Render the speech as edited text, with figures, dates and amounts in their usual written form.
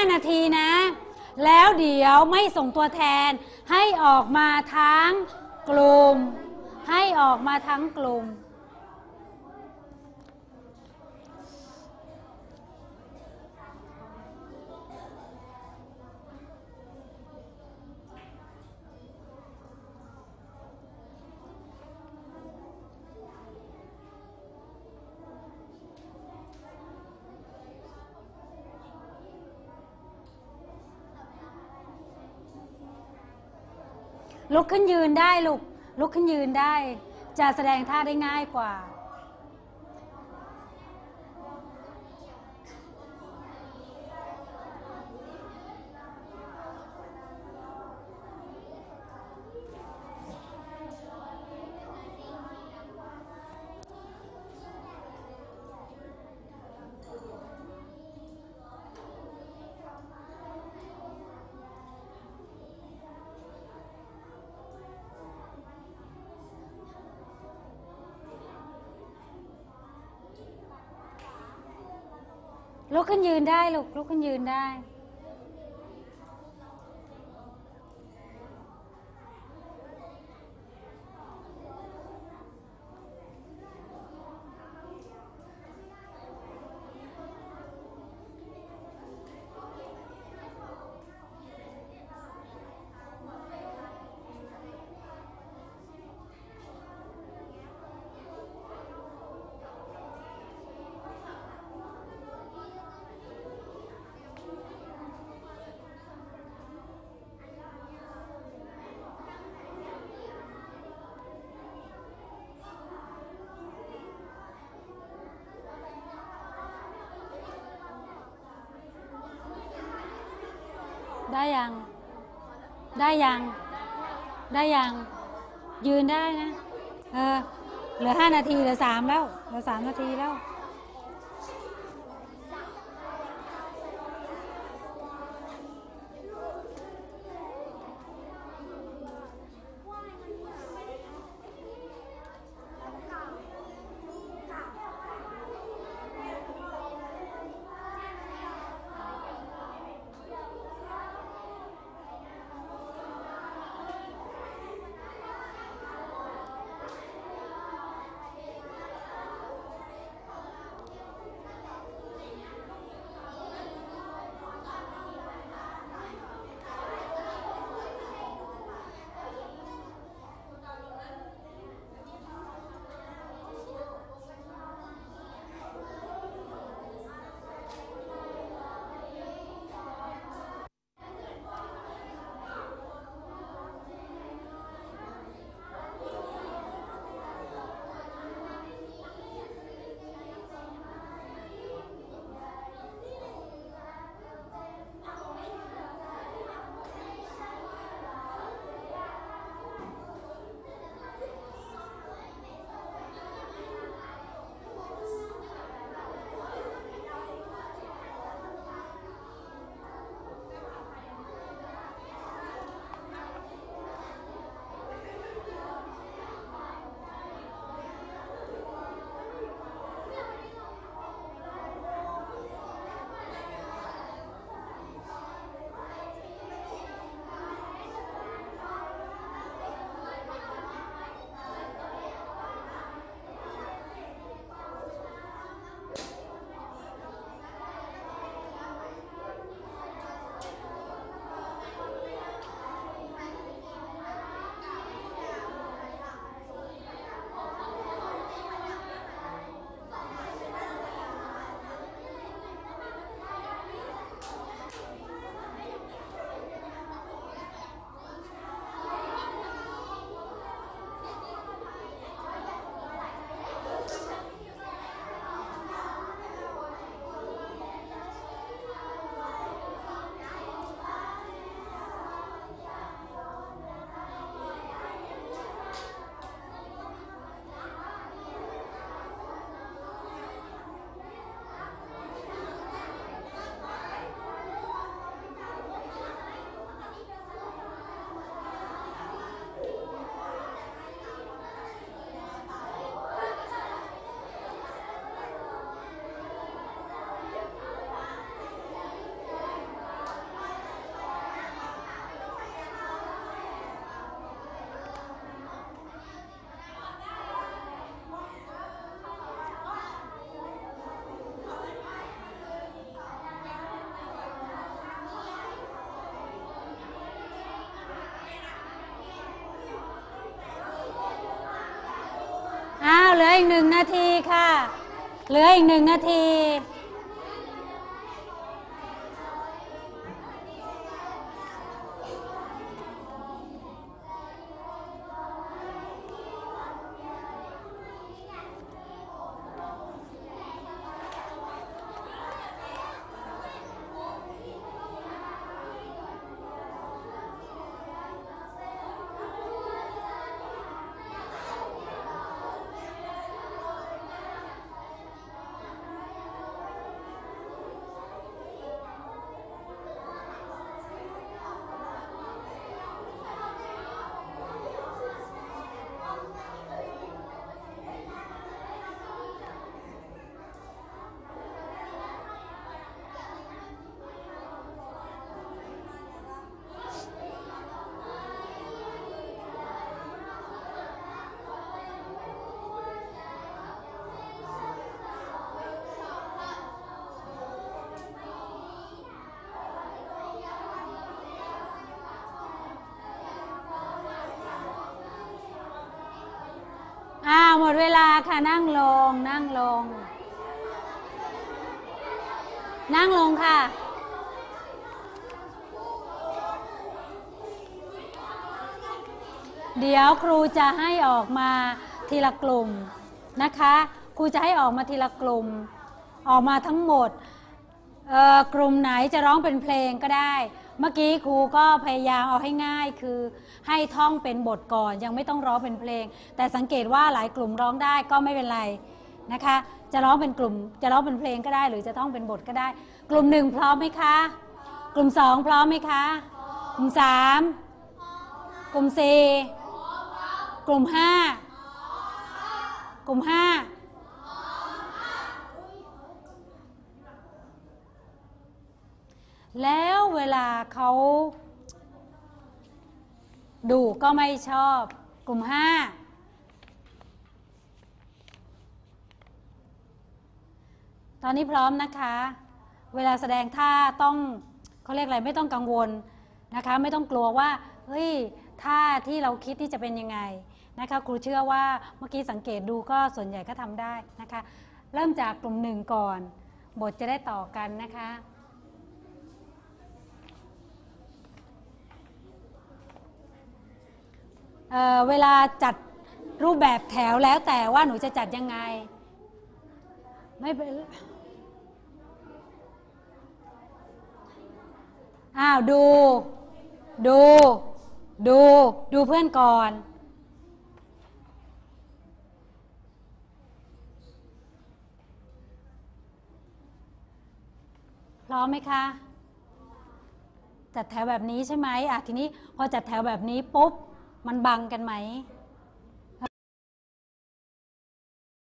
นาทีนะแล้วเดี๋ยวไม่ส่งตัวแทนให้ออกมาทั้งกลุ่มให้ออกมาทั้งกลุ่มลุกขึ้นยืนได้ลูกลุกขึ้นยืนได้จะแสดงท่าได้ง่ายกว่าลุกขึ้นยืนได้ลูกลุกขึ้นยืนได้ได้ยังได้ยังได้ยังยืนได้นะเหลือ5 นาทีเหลือ3แล้วเหลือ3 นาทีแล้วอีก1 นาทีค่ะเหลืออีก1 นาทีหมดเวลาค่ะนั่งลงนั่งลงนั่งลงค่ะเดี๋ยวครูจะให้ออกมาทีละกลุ่มนะคะครูจะให้ออกมาทีละกลุ่มออกมาทั้งหมดกลุ่มไหนจะร้องเป็นเพลงก็ได้เมื่อกี้ครูก็พยายามเอาให้ง่ายคือให้ท่องเป็นบทก่อนยังไม่ต้องร้องเป็นเพลงแต่สังเกตว่าหลายกลุ่มร้องได้ก็ไม่เป็นไรนะคะจะร้องเป็นกลุ่มจะร้องเป็นเพลงก็ได้หรือจะท่องเป็นบทก็ได้กลุ่ม1พร้อมไหมคะกลุ่ม2พร้อมไหมคะกลุ่ม3กลุ่ม4กลุ่ม5กลุ่ม5แล้วเวลาเขาดูก็ไม่ชอบกลุ่ม5ตอนนี้พร้อมนะคะเวลาแสดงท่าต้องเขาเรียกอะไรไม่ต้องกังวลนะคะไม่ต้องกลัวว่าเฮ้ยท่าที่เราคิดที่จะเป็นยังไงนะคะครูเชื่อว่าเมื่อกี้สังเกตดูก็ส่วนใหญ่ก็ทำได้นะคะเริ่มจากกลุ่ม1ก่อนบทจะได้ต่อกันนะคะเวลาจัดรูปแบบแถวแล้วแต่ว่าหนูจะจัดยังไงไม่เป็นดูเพื่อนก่อนพร้อมไหมคะจัดแถวแบบนี้ใช่ไหมทีนี้พอจัดแถวแบบนี้ปุ๊บมันบังกันไหม